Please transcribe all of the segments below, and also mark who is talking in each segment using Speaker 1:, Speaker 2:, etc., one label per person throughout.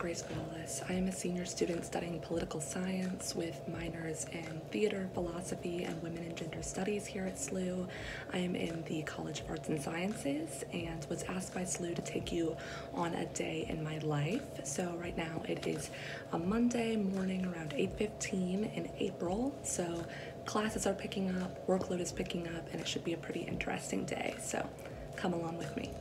Speaker 1: Grace Wallis. I am a senior student studying political science with minors in theater, philosophy, and women and gender studies here at SLU. I am in the College of Arts and Sciences and was asked by SLU to take you on a day in my life. So right now it is a Monday morning around 8:15 in April. So classes are picking up, workload is picking up, and it should be a pretty interesting day. So come along with me.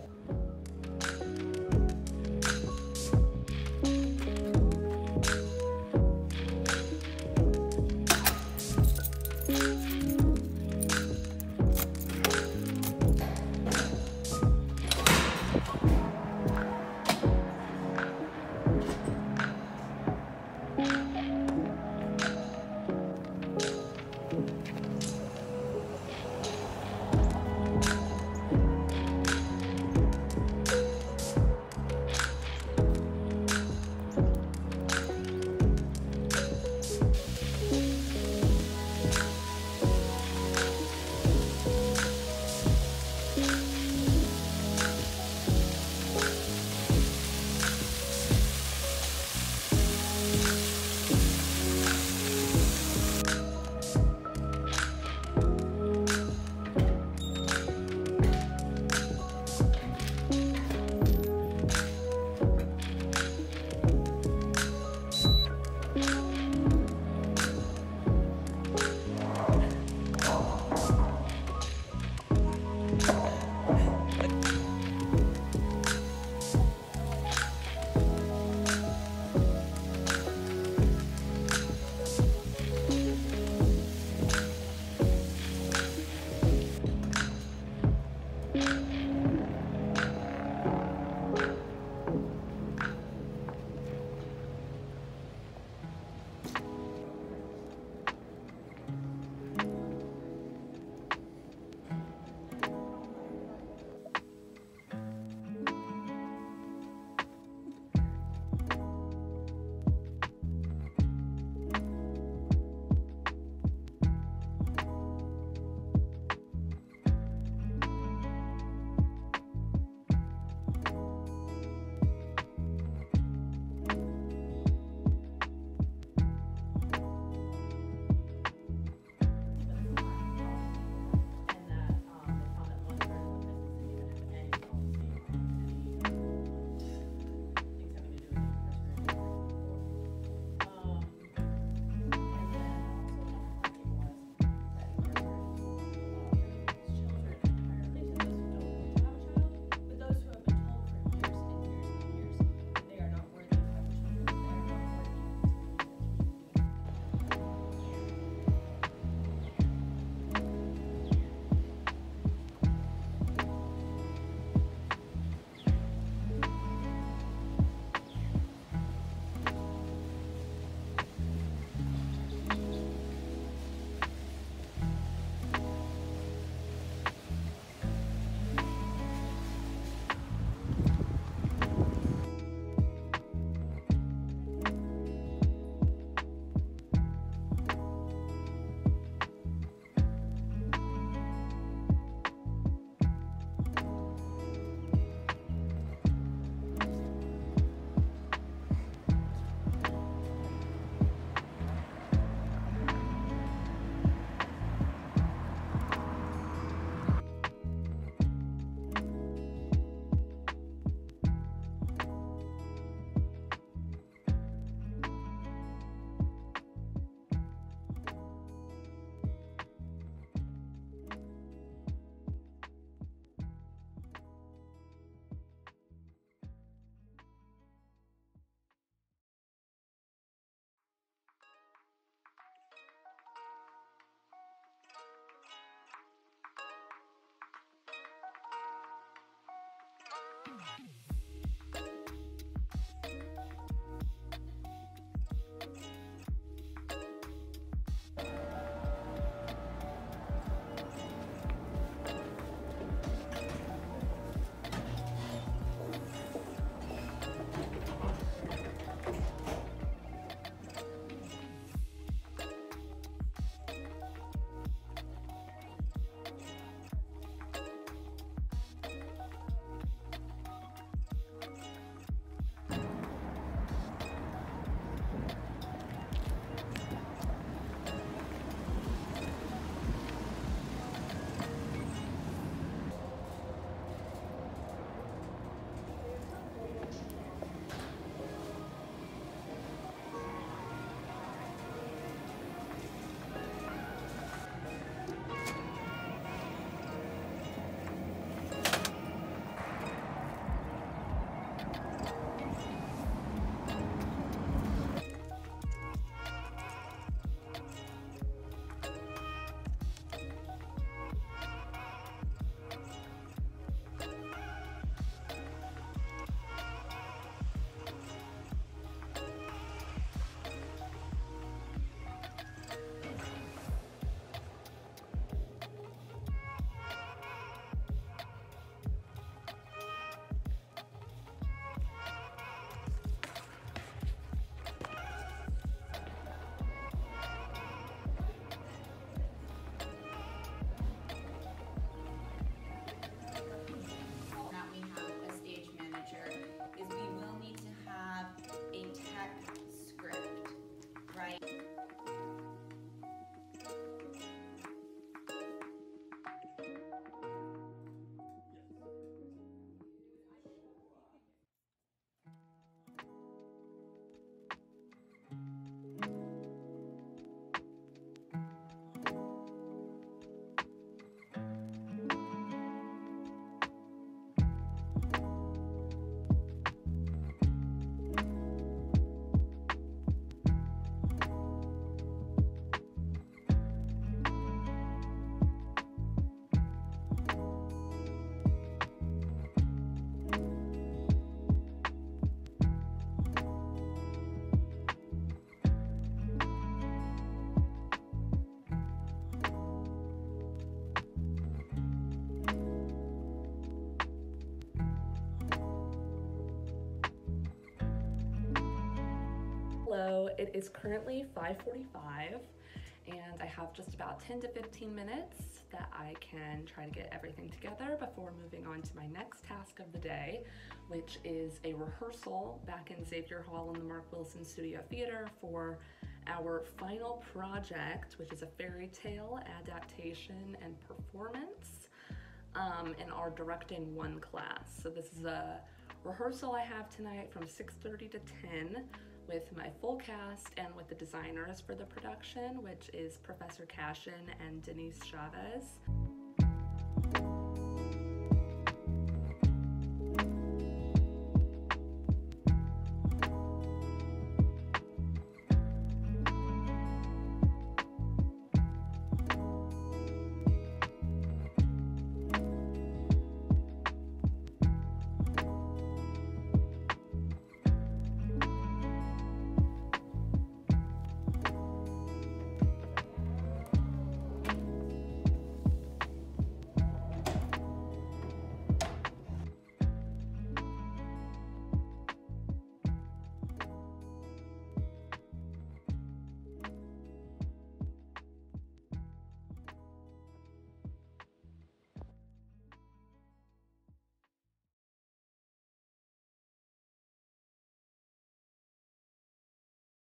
Speaker 1: So it is currently 5:45 and I have just about 10 to 15 minutes that I can try to get everything together before moving on to my next task of the day, which is a rehearsal back in Xavier Hall in the Mark Wilson Studio Theater for our final project, which is a fairy tale adaptation and performance in our Directing 1 class. So this is a rehearsal I have tonight from 6:30 to 10 with my full cast and with the designers for the production, which is Professor Cashin and Denise Chavez.